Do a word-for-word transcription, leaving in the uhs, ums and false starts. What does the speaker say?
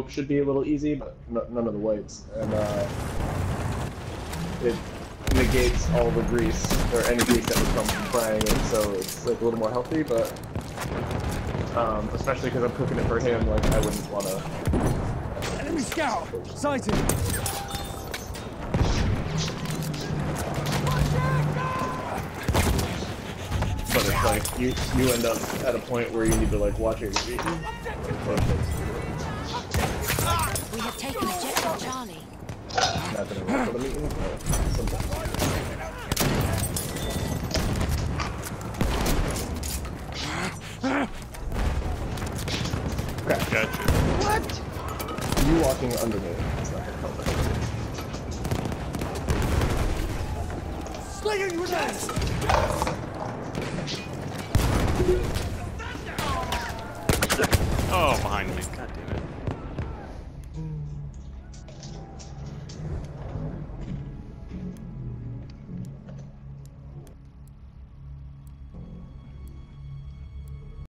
hope should be a little easy, but n none of the whites. And uh, it negates all the grease, or any grease that would come from frying it, so it's like a little more healthy, but um, especially because I'm cooking it for him, like I wouldn't want to... Enemy scout! Sighted! But it's like, you you end up at a point where you need to like watch it get eaten. We have taken objective Charlie. Not gonna work for the meeting, but sometimes. Okay. Gotcha. What? You walking under me. It's not gonna help. Slinging grenades! Oh, behind me.